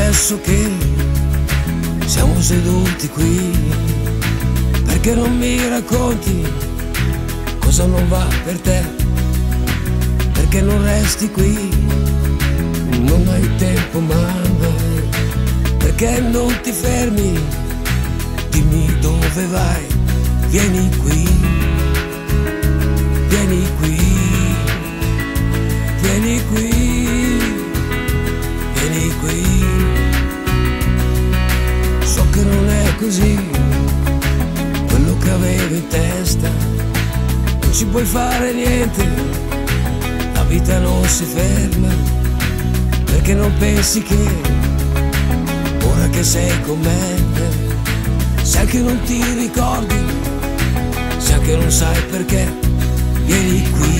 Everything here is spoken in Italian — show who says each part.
Speaker 1: adesso che siamo seduti qui, perché non mi racconti cosa non va per te? Perché non resti qui? Non hai tempo mai, perché non ti fermi? Dimmi dove vai, vieni qui, vieni qui, vieni qui, vieni qui. So che non è così quello che avevo in testa, non ci puoi fare niente, la vita non si ferma, perché non pensi che ora che sei con me, sai che non ti ricordi, sai che non sai perché, vieni qui,